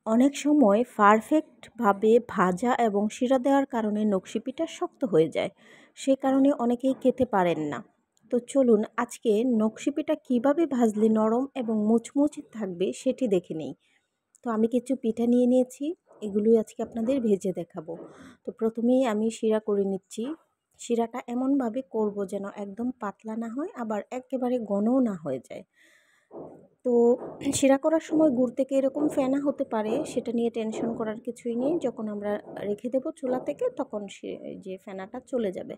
অনেক সময় পারফেক্টভাবে ভাজা এবং শিরা দেওয়ার কারণে নকশি পিঠা শক্ত হয়ে যায়। সে কারণে অনেকেই খেতে পারেন না। তো চলুন আজকে নকশি পিঠা কীভাবে ভাজলে নরম এবং মুচমুচে থাকবে সেটি দেখে নেই। তো আমি কিছু পিঠা নিয়ে নিয়েছি, এগুলোই আজকে আপনাদের ভেজে দেখাবো। তো প্রথমেই আমি শিরা করে নিচ্ছি। শিরাটা এমনভাবে করব যেন একদম পাতলা না হয়, আবার একেবারে ঘনও না হয়ে যায়। তো শিরা করার সময় গুড় থেকে এরকম ফেনা হতে পারে, সেটা নিয়ে টেনশন করার কিছুই নেই। যখন আমরা রেখে দেবো চুলা থেকে তখন যে ফেনাটা চলে যাবে।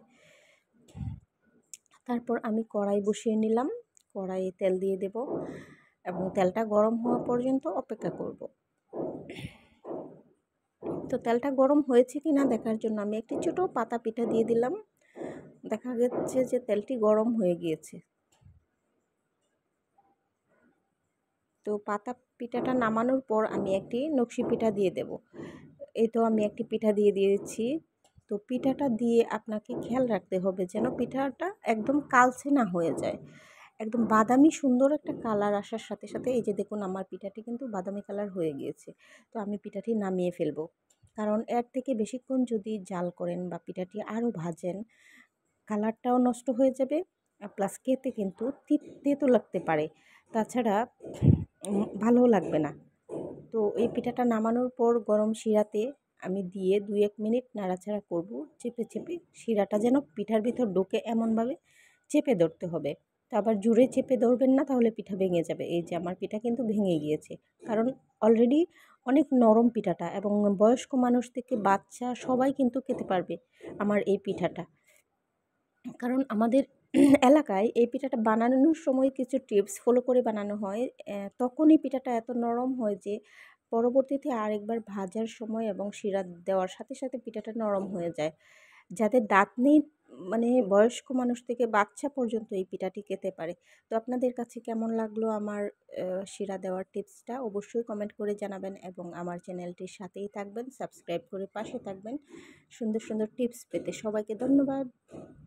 তারপর আমি কড়াই বসিয়ে নিলাম, কড়াইয়ে তেল দিয়ে দেব এবং তেলটা গরম হওয়া পর্যন্ত অপেক্ষা করব। তো তেলটা গরম হয়েছে কি না দেখার জন্য আমি একটি ছোটো পাতা পিঠা দিয়ে দিলাম। দেখা যাচ্ছে যে তেলটি গরম হয়ে গিয়েছে। তো পাতা পিঠাটা নামানোর পর আমি একটি নকশি পিঠা দিয়ে দেব। এই তো আমি একটি পিঠা দিয়ে দিয়েছি। তো পিঠাটা দিয়ে আপনাকে খেয়াল রাখতে হবে যেন পিঠাটা একদম কালচে না হয়ে যায়। একদম বাদামি সুন্দর একটা কালার আসার সাথে সাথে এই যে দেখুন আমার পিঠাটি কিন্তু বাদামি কালার হয়ে গিয়েছে। তো আমি পিঠাটি নামিয়ে ফেলবো। কারণ এর থেকে বেশিক্ষণ যদি জাল করেন বা পিঠাটি আরও ভাজেন, কালারটাও নষ্ট হয়ে যাবে, প্লাস খেতে কিন্তু তেতো লাগতে পারে। তাছাড়া ভালোও লাগবে না। তো এই পিঠাটা নামানোর পর গরম শিরাতে আমি দিয়ে 2-1 মিনিট নাড়াচাড়া করব, চেপে চেপে। শিরাটা যেন পিঠার ভিতর ঢোকে এমনভাবে চেপে ধরতে হবে। তো আবার জোরে চেপে ধরবেন না, তাহলে পিঠা ভেঙে যাবে। এই যে আমার পিঠা কিন্তু ভেঙে গিয়েছে, কারণ অলরেডি অনেক নরম পিঠাটা, এবং বয়স্ক মানুষ থেকে বাচ্চা সবাই কিন্তু খেতে পারবে আমার এই পিঠাটা। কারণ আমাদের এলাকায় এই পিঠাটা বানানোর সময় কিছু টিপস ফলো করে বানানো হয়। তখনই পিঠাটা এত নরম হয় যে পরবর্তীতে আরেকবার ভাজার সময় এবং শিরা দেওয়ার সাথে সাথে পিঠাটা নরম হয়ে যায়। যাদের দাঁত নেই, মানে বয়স্ক মানুষ থেকে বাচ্চা পর্যন্ত এই পিঠাটি খেতে পারে। তো আপনাদের কাছে কেমন লাগলো আমার শিরা দেওয়ার টিপসটা অবশ্যই কমেন্ট করে জানাবেন, এবং আমার চ্যানেলটির সাথেই থাকবেন, সাবস্ক্রাইব করে পাশে থাকবেন সুন্দর সুন্দর টিপস পেতে। সবাইকে ধন্যবাদ।